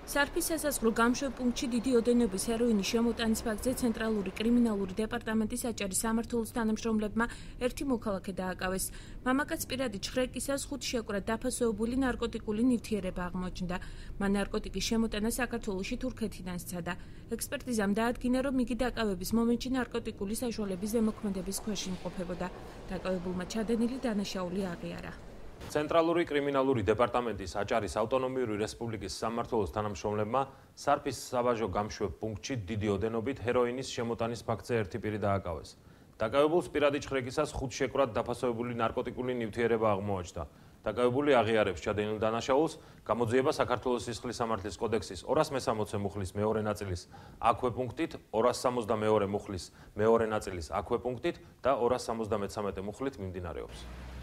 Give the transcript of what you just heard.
სარფის სასაზღვრო გამშვებ პუნქტში დიდი ოდენობის ჰეროინის შემოტანის ფაქტზე ცენტრალური კრიმინალური დეპარტამენტის აჭარის სამმართველოს თანამშრომლებმა ერთი მოქალაქე დააკავეს. მამაკაც პირადი ჩხრეკისას 5 შეკვრად დაფასოებული ნარკოტიკული ნივთიერება აღმოჩნდა. მან ნარკოტიკის შემოტანა საქართველოში თურქეთიდან სცადა. ექსპერტიზამ დაადგინა, რომ იგი დაკავების მომენტში ნარკოტიკული საშუალების ზემოქმედების ქვეშ იმყოფებოდა. დაკავებულმა ჩადენილი დანაშაული აღიარა. ცენტრალური კრიმინალური დეპარტამენტის აჭარის ავტონომიური რესპუბლიკის სამმართველოს თანამშრომლებმა სარფის საბაჟო გამშვებ პუნქტში დიდი ოდენობით ჰეროინის შემოტანის ფაქტზე ერთი პირი დააკავეს. დაკავებულს პირადი ჩხრეკისას 5 შეკვრად დაფასოებული ნარკოტიკული ნივთიერება აღმოაჩნდა. დაკავებული აღიარებს ჩადენილ დანაშაულს, გამოძიება საქართველოს სისხლის სამართლის კოდექსის 260 მუხლის მეორე ნაწილის აქვე პუნქტით, 262 მუხლის მეორე ნაწილის აქვე პუნქტით და 273 მუხლით მიმდინარეობს.